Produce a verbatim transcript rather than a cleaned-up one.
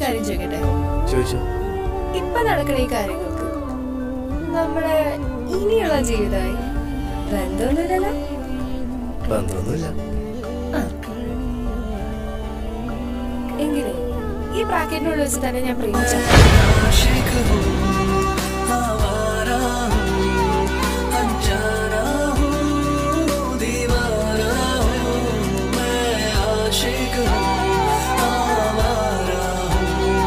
കാര്യം ചോദിക്കട്ടെ? ചോദിച്ചു. ഇപ്പൊ നടക്കുന്ന ഈ കാര്യങ്ങൾക്ക് നമ്മുടെ ഇനിയുള്ള ജീവിതമായി ബന്ധമൊന്നുമില്ലല്ലോ? ബന്ധമൊന്നുമില്ല. എങ്കിലും ഈ ബ്രാക്കറ്റിനുള്ളിൽ വെച്ച് തന്നെ ഞാൻ പ്രേമിച്ചു.